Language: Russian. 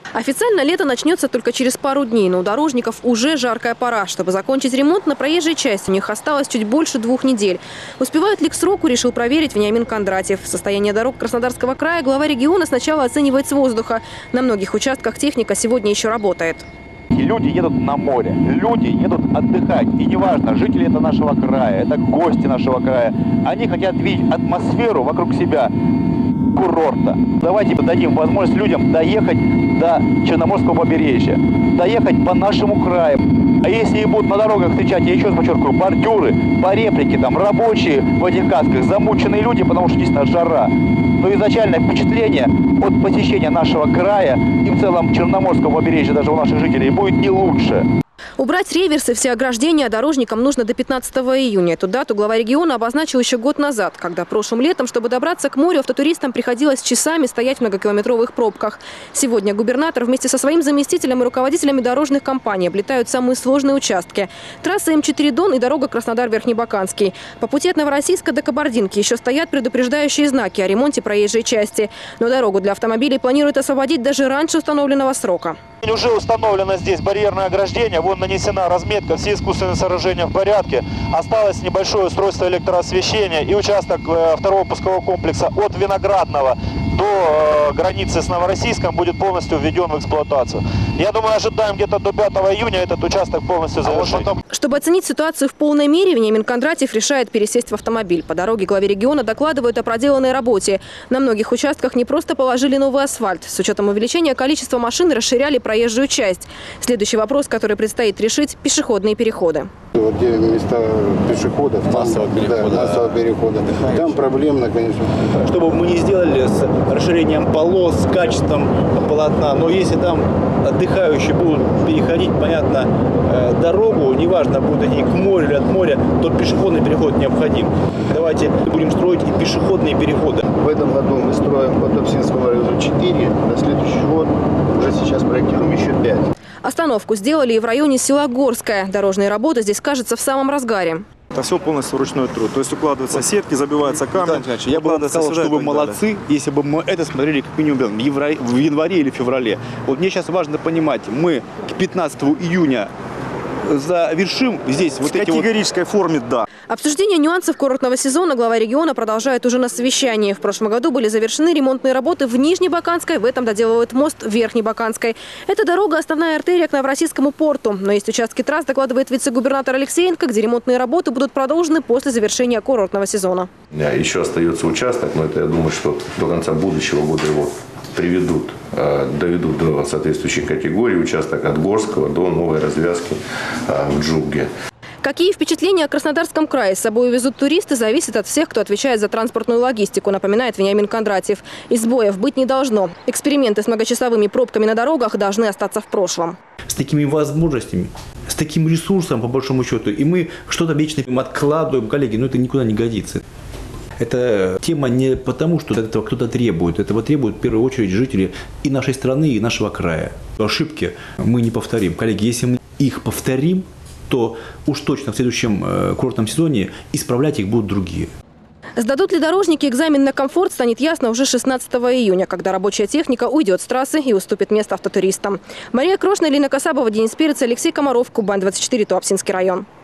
Официально лето начнется только через пару дней, но у дорожников уже жаркая пора. Чтобы закончить ремонт, на проезжей части у них осталось чуть больше 2 недель. Успевают ли к сроку, решил проверить Вениамин Кондратьев. Состояние дорог Краснодарского края глава региона сначала оценивает с воздуха. На многих участках техника сегодня еще работает. Люди едут на море, люди едут отдыхать. И неважно, жители это нашего края, это гости нашего края. Они хотят видеть атмосферу вокруг себя курорта. Давайте дадим возможность людям доехать до Черноморского побережья, доехать по нашему краю. А если будут на дорогах встречать, я еще раз подчеркиваю, бордюры, поребрики, там рабочие в этих касках, замученные люди, потому что действительно жара. Но изначально впечатление от посещения нашего края и в целом Черноморского побережья даже у наших жителей будет не лучше. Убрать реверсы, все ограждения дорожникам нужно до 15 июня. Эту дату глава региона обозначил еще год назад, когда прошлым летом, чтобы добраться к морю, автотуристам приходилось часами стоять в многокилометровых пробках. Сегодня губернатор вместе со своим заместителем и руководителями дорожных компаний облетают самые сложные участки. Трасса М4 Дон и дорога Краснодар-Верхнебаканский. По пути от Новороссийска до Кабардинки еще стоят предупреждающие знаки о ремонте проезжей части. Но дорогу для автомобилей планируют освободить даже раньше установленного срока. Уже установлено здесь барьерное ограждение, вон нанесена разметка, все искусственные сооружения в порядке. Осталось небольшое устройство электроосвещения и участок второго пускового комплекса от Виноградного до границы с Новороссийском будет полностью введен в эксплуатацию. Я думаю, ожидаем где-то до 5 июня этот участок полностью завершить. Чтобы оценить ситуацию в полной мере, Вениамин Кондратьев решает пересесть в автомобиль. По дороге главе региона докладывают о проделанной работе. На многих участках не просто положили новый асфальт. С учетом увеличения количества машин расширяли проезжую часть. Следующий вопрос, который предстоит решить – пешеходные переходы. Вот где места пешеходов, массового перехода, там проблемно, конечно. Чтобы мы не сделали с расширением полос, с качеством полотна, но если там отдыхающие будут переходить, понятно, дорогу, неважно, будут они к морю или от моря, то пешеходный переход необходим. Давайте будем строить и пешеходные переходы. В этом году мы строим по Топсинскому району 4, на следующий год уже сейчас проектируем еще 5. Остановку сделали и в районе села Горское. Дорожные работы здесь, кажется, в самом разгаре. Это все полностью ручной труд. То есть укладываются сетки, забиваются камни. Я бы сказал, что вы молодцы, если бы мы это смотрели как минимум в январе или феврале. Вот мне сейчас важно понимать, мы к 15 июня завершим здесь в категорической форме, да. Обсуждение нюансов курортного сезона глава региона продолжает уже на совещании. В прошлом году были завершены ремонтные работы в Нижнебаканской, в этом доделывают мост в Верхнебаканской. Эта дорога – основная артерия к Новороссийскому порту. Но есть участки трасс, докладывает вице-губернатор Алексеенко, где ремонтные работы будут продолжены после завершения курортного сезона. Еще остается участок, но это, я думаю, что до конца будущего года его доведут до соответствующей категории, участок от Горского до новой развязки в Джугге. Какие впечатления о Краснодарском крае с собой увезут туристы, зависит от всех, кто отвечает за транспортную логистику, напоминает Вениамин Кондратьев. И сбоев быть не должно. Эксперименты с многочасовыми пробками на дорогах должны остаться в прошлом. С такими возможностями, с таким ресурсом, по большому счету, и мы что-то вечно откладываем, коллеги, но это никуда не годится. Эта тема не потому, что этого кто-то требует. Этого требуют в первую очередь жители и нашей страны, и нашего края. Ошибки мы не повторим. Коллеги, если мы их повторим, то уж точно в следующем курортном сезоне исправлять их будут другие. Сдадут ли дорожники экзамен на комфорт, станет ясно уже 16 июня, когда рабочая техника уйдет с трассы и уступит место автотуристам. Мария Крошна, Лина Касабова, Денис Перец, Алексей Комаров, Кубань 24, Туапсинский район.